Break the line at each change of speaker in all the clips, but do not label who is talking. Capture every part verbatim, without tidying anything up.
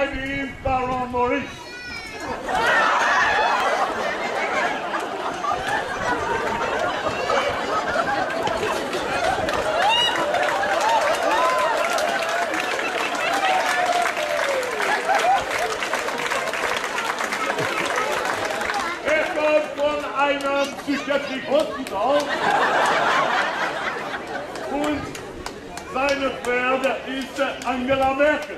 Baron Maurice. Er kommt von einem Psychiatric Hospital und seine Pferde ist Angela Merkel.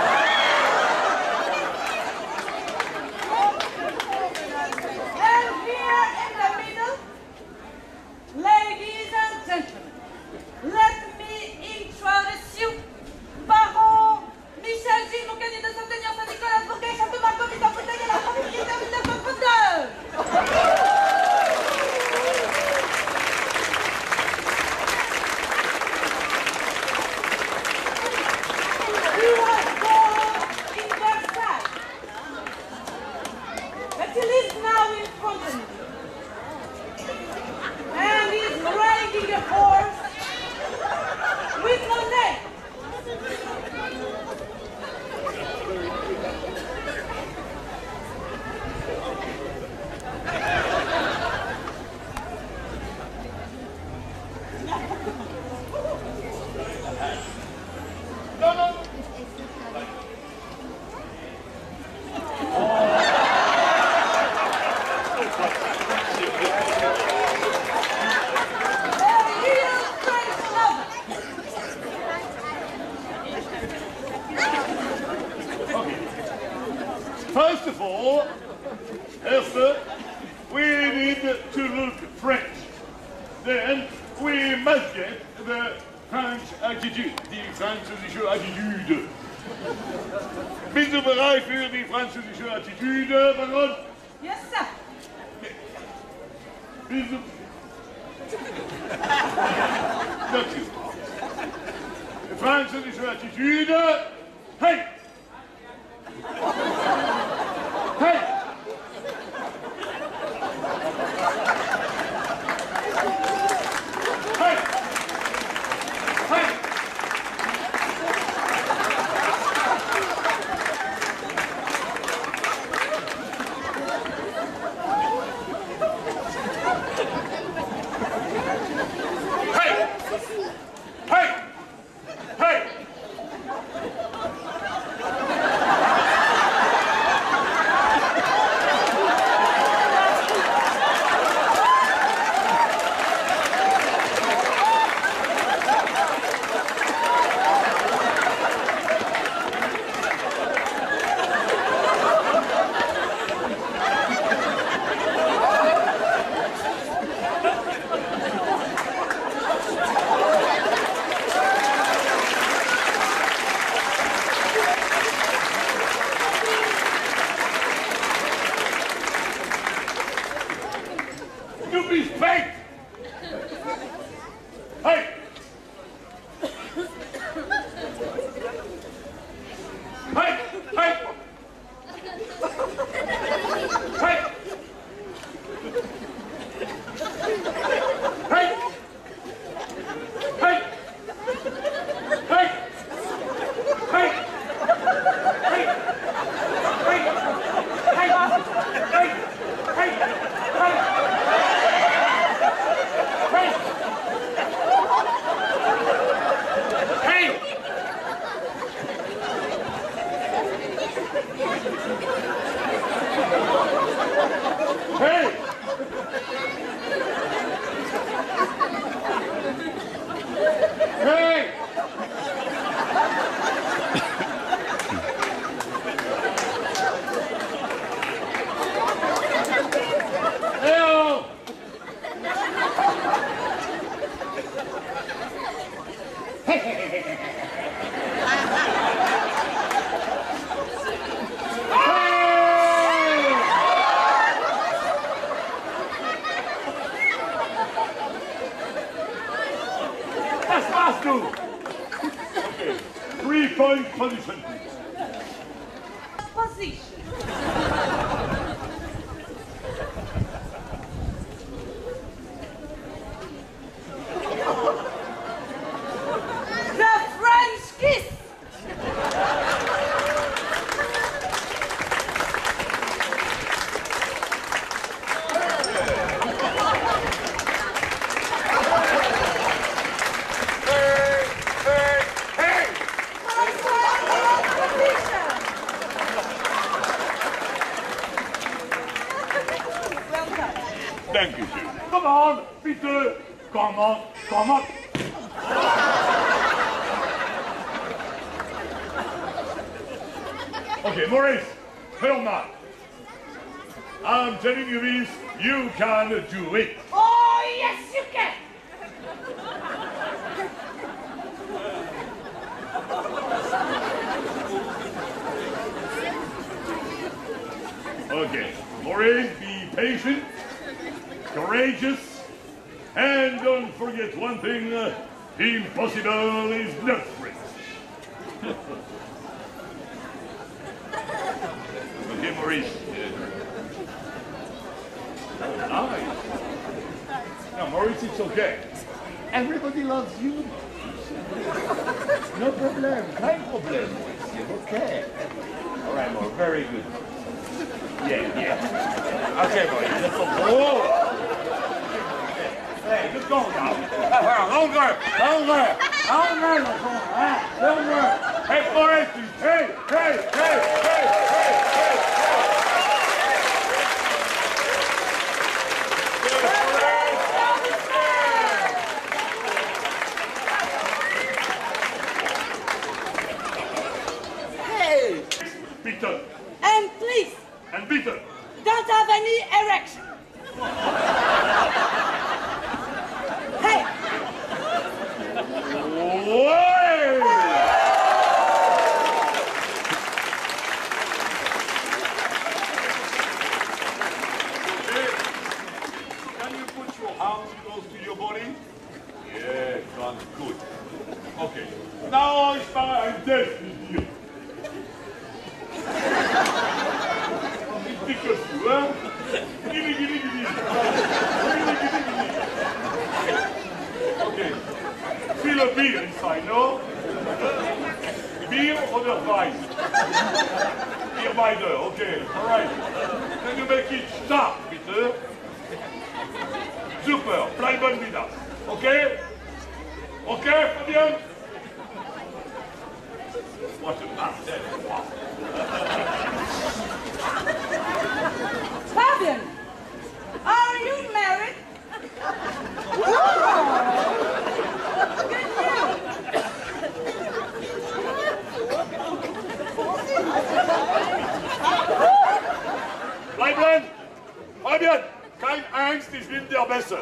And here in the middle, ladies and gentlemen, let me introduce you Baron Michel Gilles, mon cadet de Saint-Aignan, Saint-Nicolas, Bourgogne, Château-Margaux, Mitan-Bouteille et la famille qui est en mille neuf cent trente-deux. He was born in Versailles, but he lives now in Fontainebleau, and he's riding a horse with no name.
No, no.
A real French lover.
First of all, Esther, we need to look French. Then we must get the French attitude, die französische Attitüde. Bist du bereit für die französische Attitüde, Baron?
Yes, sir.
Bist du... Dazu. Die französische Attitüde. Hey! Hey! Hey! Hey! Hey! Hey! Hey! Du bist fake! Hey! Hey! Hey! Hey! Hey! Hey! Hey! Hey! Hey! Hey! Hey! Hey! Hey! Hey! Hey! Hey! Hey! Das warst du! Okay. Three-point position.
Position. The French kiss.
Dankeschön. Come on, bitte. Come on, come on. Okay, Maurice, hör mal. I'm telling you this, you can do it.
Oh, yes, you can.
Okay, Maureen, be patient, courageous, and don't forget one thing, uh, impossible is not free. Okay, Maurice. Uh, nice. Now, Maurice, it's okay. Everybody loves you. No problem, kein problem. Okay. All right, Maurice, very good. Yeah, yeah. Okay, Maurice, let's go. Oh. Hey, let's go now. Longer, longer, longer, longer. Hey, Maurice, hey, hey, hey, hey, hey, hey. Bitte.
And please,
And bitte.
don't have any erection. Hey.
Way! Okay. Can you put your hands close to your body? Yeah, that's good. Okay. Now it's time to test you. Because you, huh? Gimme, gimme, gimme. Gimme, gimme, gimme. Okay. Feel a beer inside, no? Beer oder Wein? Beer beide, okay. All right. Can you make it stop, bitte? Super. Bleiben wieder. Okay? Okay, Fabian? What a man. Wow.
Fabian, are you married? Oh, good news.
Bleiben! Fabian! Kein Angst, ich bin der Beste.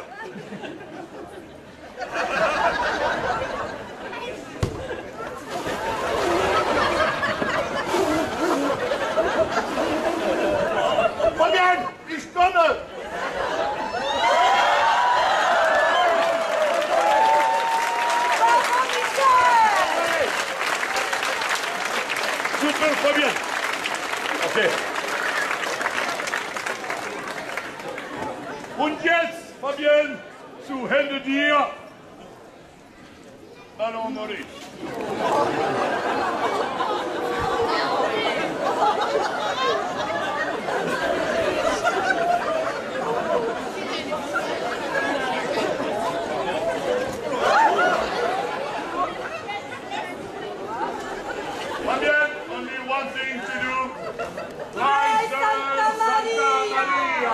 Fabian! Ich komme!
Bravo, Michel.
Super, Fabian! Okay. Und jetzt, Fabian, zu Hände dir. Ballon Maurice. Fabian, only one thing to do.
Hey, Santa Maria.
Maria.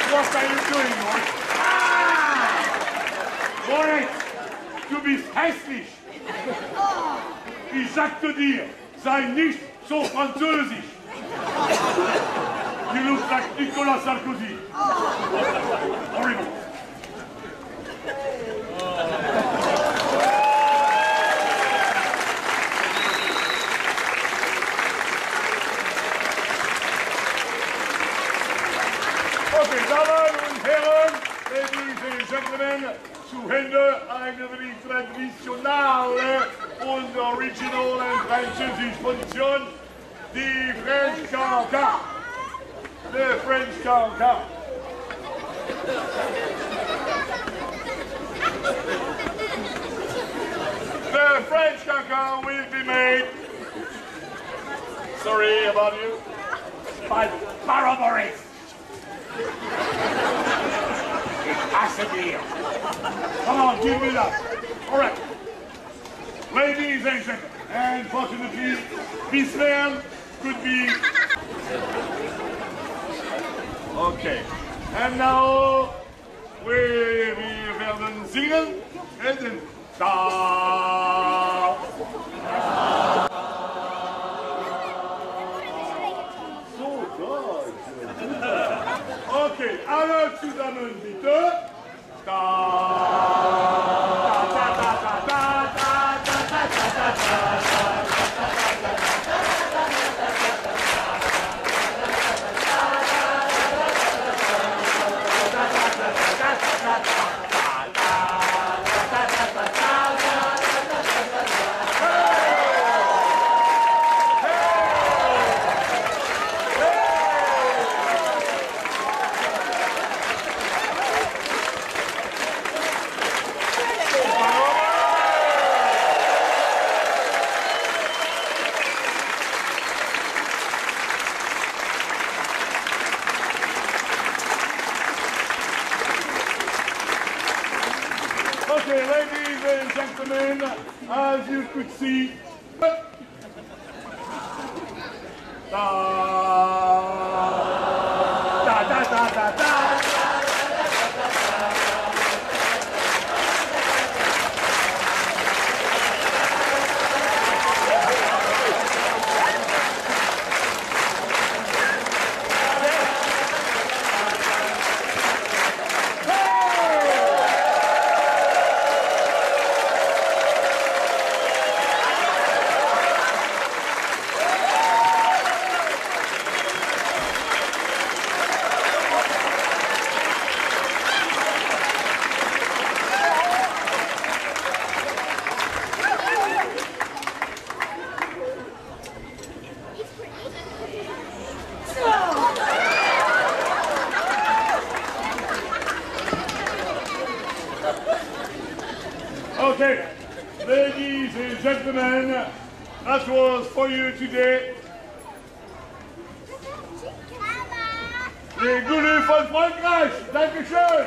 What are you doing, Moritz? Ah! Moritz, du bist hässlich. Ich sagte dir, sei nicht so französisch. You look like Nicolas Sarkozy. Horrible. Okay, Damen und Herren, ladies and gentlemen, zu Ende eine traditionelle und original und französische Position, die French Cancan. The French Cancan. The French Cancan will be made, sorry about you, by Barbaris. Assadir. Come on, give me that. All right. Ladies and gentlemen, and fortunately, this man could be... Okay. And now, we werden singen. And then... Da. So good. Okay, alors zusammen bitte. Da. Da, da, da, da, da, da, da, da, da, da, Okay, ladies and gentlemen, as you could see, da, da, da, da, da, da. Okay, ladies and gentlemen, that was for you today. Die Gulu von Frankreich, Dankeschön!